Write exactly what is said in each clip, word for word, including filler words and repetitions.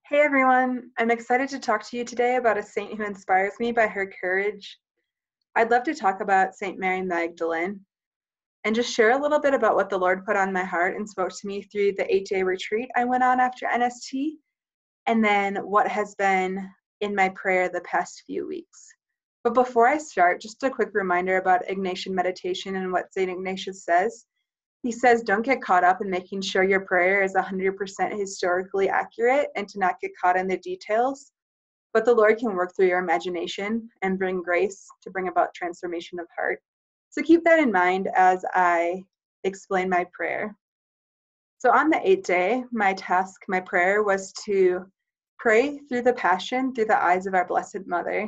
Hey everyone, I'm excited to talk to you today about a saint who inspires me by her courage. I'd love to talk about Saint Mary Magdalene and just share a little bit about what the Lord put on my heart and spoke to me through the eight day retreat I went on after N S T, and then what has been in my prayer the past few weeks. But before I start, just a quick reminder about Ignatian meditation and what Saint Ignatius says. He says, don't get caught up in making sure your prayer is one hundred percent historically accurate and to not get caught in the details. But the Lord can work through your imagination and bring grace to bring about transformation of heart. So keep that in mind as I explain my prayer. So on the eighth day, my task, my prayer was to pray through the Passion through the eyes of our Blessed Mother.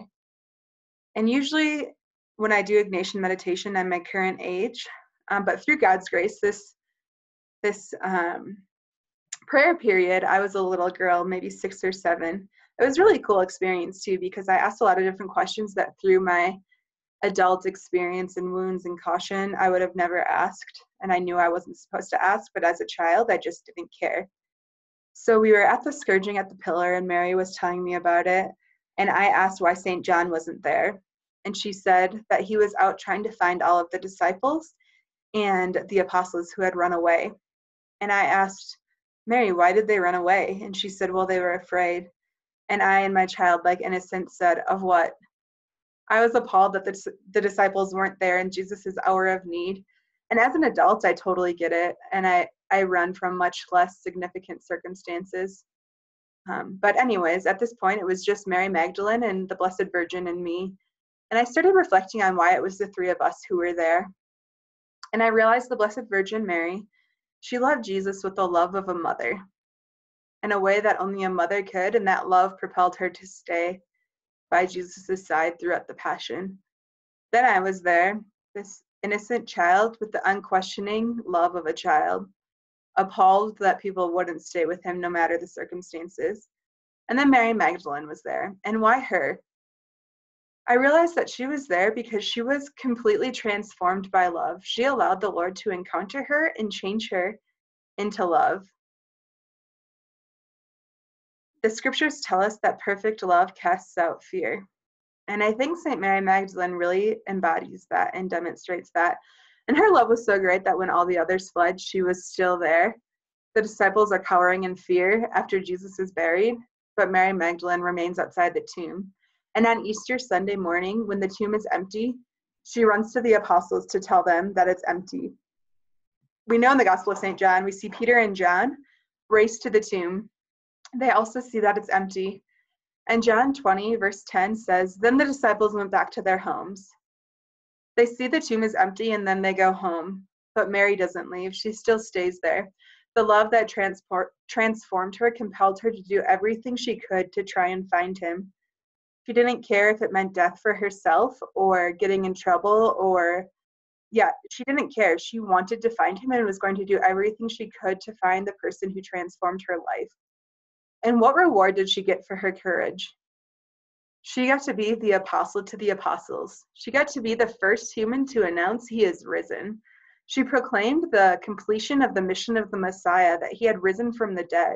And usually when I do Ignatian meditation, I'm my current age, um, but through God's grace, this this um, prayer period, I was a little girl, maybe six or seven. It was a really cool experience too, because I asked a lot of different questions that through my adult experience and wounds and caution, I would have never asked. And I knew I wasn't supposed to ask, but as a child, I just didn't care. So we were at the scourging at the pillar and Mary was telling me about it. And I asked why Saint John wasn't there. And she said that he was out trying to find all of the disciples and the apostles who had run away. And I asked, Mary, why did they run away? And she said, well, they were afraid. And I, in my childlike innocence, said, of what? I was appalled that the, the disciples weren't there in Jesus' hour of need. And as an adult, I totally get it. And I, I run from much less significant circumstances. Um, but anyways, at this point, it was just Mary Magdalene and the Blessed Virgin and me. And I started reflecting on why it was the three of us who were there. And I realized the Blessed Virgin Mary, she loved Jesus with the love of a mother in a way that only a mother could, and that love propelled her to stay by Jesus' side throughout the Passion. Then I was there, this innocent child with the unquestioning love of a child, appalled that people wouldn't stay with him no matter the circumstances. And then Mary Magdalene was there. And why her? I realized that she was there because she was completely transformed by love. She allowed the Lord to encounter her and change her into love. The scriptures tell us that perfect love casts out fear. And I think Saint Mary Magdalene really embodies that and demonstrates that. And her love was so great that when all the others fled, she was still there. The disciples are cowering in fear after Jesus is buried, but Mary Magdalene remains outside the tomb. And on Easter Sunday morning, when the tomb is empty, she runs to the apostles to tell them that it's empty. We know in the Gospel of Saint John, we see Peter and John race to the tomb. They also see that it's empty. And John twenty, verse ten says, then the disciples went back to their homes. They see the tomb is empty and then they go home. But Mary doesn't leave. She still stays there. The love that transport, transformed her compelled her to do everything she could to try and find him. She didn't care if it meant death for herself or getting in trouble or, yeah, she didn't care. She wanted to find him and was going to do everything she could to find the person who transformed her life. And what reward did she get for her courage? She got to be the apostle to the apostles. She got to be the first human to announce he is risen. She proclaimed the completion of the mission of the Messiah, that he had risen from the dead.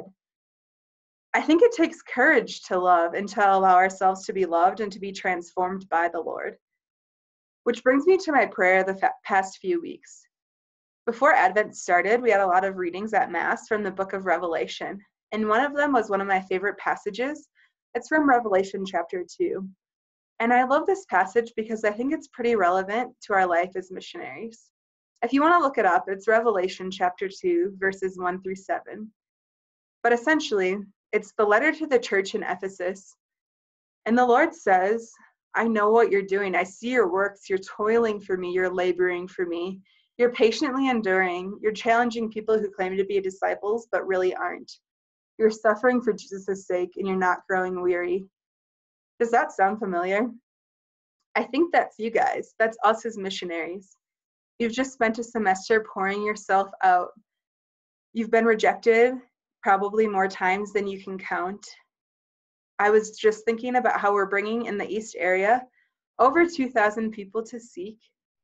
I think it takes courage to love and to allow ourselves to be loved and to be transformed by the Lord. Which brings me to my prayer the fa- past few weeks. Before Advent started, we had a lot of readings at Mass from the book of Revelation. And one of them was one of my favorite passages. It's from Revelation chapter two. And I love this passage because I think it's pretty relevant to our life as missionaries. If you want to look it up, it's Revelation chapter two, verses one through seven. But essentially, it's the letter to the church in Ephesus. And the Lord says, I know what you're doing. I see your works. You're toiling for me. You're laboring for me. You're patiently enduring. You're challenging people who claim to be disciples, but really aren't. You're suffering for Jesus' sake, and you're not growing weary. Does that sound familiar? I think that's you guys. That's us as missionaries. You've just spent a semester pouring yourself out. You've been rejected probably more times than you can count. I was just thinking about how we're bringing in the East area over two thousand people to seek,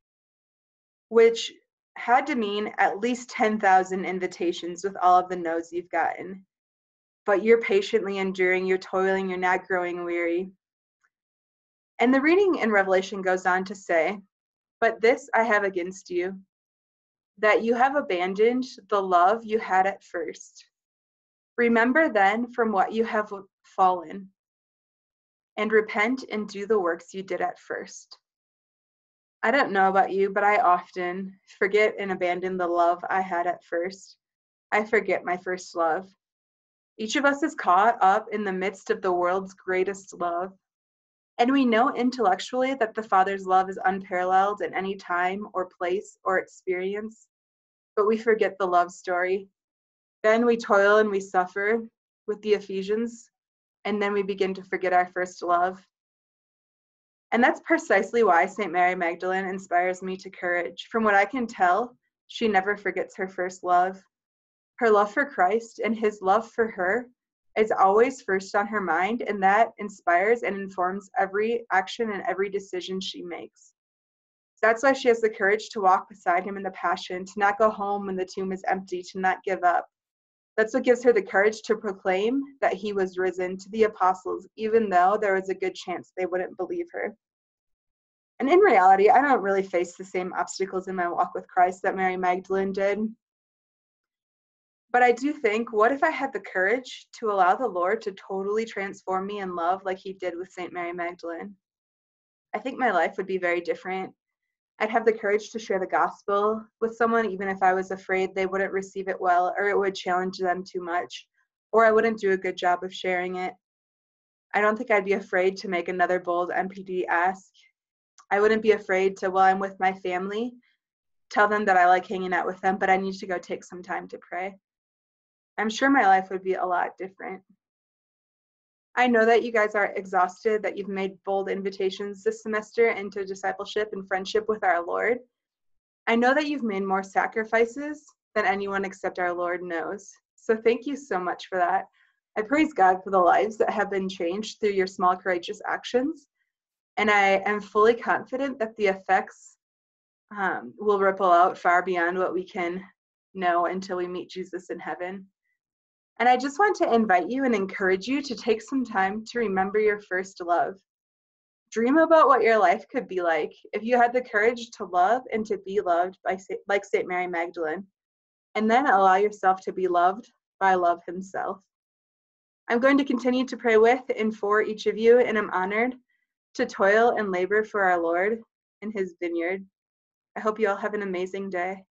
which had to mean at least ten thousand invitations with all of the no's you've gotten. but you're patiently enduring, you're toiling, you're not growing weary. And the reading in Revelation goes on to say, but this I have against you, that you have abandoned the love you had at first. Remember then from what you have fallen, and repent and do the works you did at first. I don't know about you, but I often forget and abandon the love I had at first. I forget my first love. Each of us is caught up in the midst of the world's greatest love. And we know intellectually that the Father's love is unparalleled in any time or place or experience, but we forget the love story. Then we toil and we suffer with the Ephesians, and then we begin to forget our first love. And that's precisely why Saint Mary Magdalene inspires me to courage. From what I can tell, she never forgets her first love. Her love for Christ and his love for her is always first on her mind, and that inspires and informs every action and every decision she makes. That's why she has the courage to walk beside him in the Passion, to not go home when the tomb is empty, to not give up. That's what gives her the courage to proclaim that he was risen to the apostles, even though there was a good chance they wouldn't believe her. And in reality, I don't really face the same obstacles in my walk with Christ that Mary Magdalene did. But I do think, what if I had the courage to allow the Lord to totally transform me in love like he did with Saint Mary Magdalene? I think my life would be very different. I'd have the courage to share the gospel with someone, even if I was afraid they wouldn't receive it well, or it would challenge them too much, or I wouldn't do a good job of sharing it. I don't think I'd be afraid to make another bold M P D ask. I wouldn't be afraid to, while I'm with my family, tell them that I like hanging out with them, but I need to go take some time to pray. I'm sure my life would be a lot different. I know that you guys are exhausted, that you've made bold invitations this semester into discipleship and friendship with our Lord. I know that you've made more sacrifices than anyone except our Lord knows. So thank you so much for that. I praise God for the lives that have been changed through your small, courageous actions. And I am fully confident that the effects um, will ripple out far beyond what we can know until we meet Jesus in heaven. And I just want to invite you and encourage you to take some time to remember your first love. Dream about what your life could be like if you had the courage to love and to be loved by, like Saint Mary Magdalene, and then allow yourself to be loved by love himself. I'm going to continue to pray with and for each of you, and I'm honored to toil and labor for our Lord in his vineyard. I hope you all have an amazing day.